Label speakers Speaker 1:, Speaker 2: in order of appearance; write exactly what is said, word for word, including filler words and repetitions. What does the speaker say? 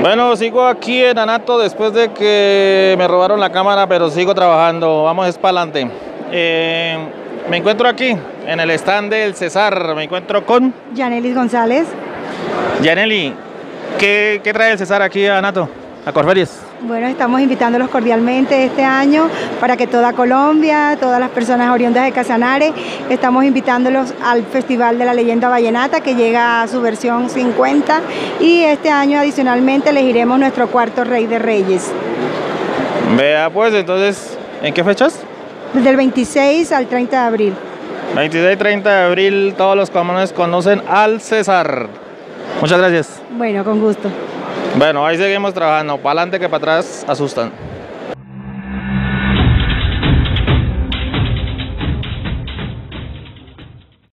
Speaker 1: Bueno, sigo aquí en Anato después de que me robaron la cámara, pero sigo trabajando. Vamos es para adelante. Eh, me encuentro aquí, en el stand del César. Me encuentro con...
Speaker 2: Yanelis González.
Speaker 1: Yaneli, ¿qué, qué trae el César aquí a Anato, a Corferias?
Speaker 2: Bueno, estamos invitándolos cordialmente este año para que toda Colombia, todas las personas oriundas de Casanare, estamos invitándolos al Festival de la Leyenda Vallenata que llega a su versión cincuenta y este año adicionalmente elegiremos nuestro cuarto Rey de Reyes.
Speaker 1: Vea pues, entonces, ¿en qué fechas?
Speaker 2: Desde el veintiséis al treinta de abril.
Speaker 1: veintiséis y treinta de abril, todos los comunes conocen al César. Muchas gracias.
Speaker 2: Bueno, con gusto.
Speaker 1: Bueno, ahí seguimos trabajando, para adelante que para atrás asustan.